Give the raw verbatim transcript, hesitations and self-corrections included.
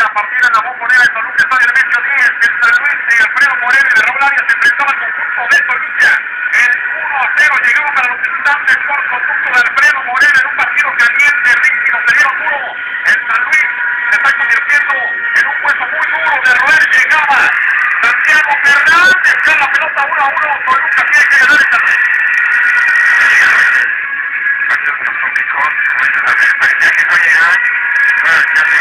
la partida en la bombonera de Toluca, estadio de Mesio diez, el San Luis de Alfredo Moreno y de Raúl Arias se enfrentaba al conjunto de Toluca. El uno a cero llegaba para los visitantes por conducto de Alfredo Moreno en un partido caliente, rígido, se dieron duro. El San Luis se está convirtiendo en un hueso muy duro de roer, llegaba Santiago Fernández, con la pelota uno a uno, Toluca tiene que ganar esta vez. Partido se nos complicó, como dice la parecía que no llegaba, bueno, ya se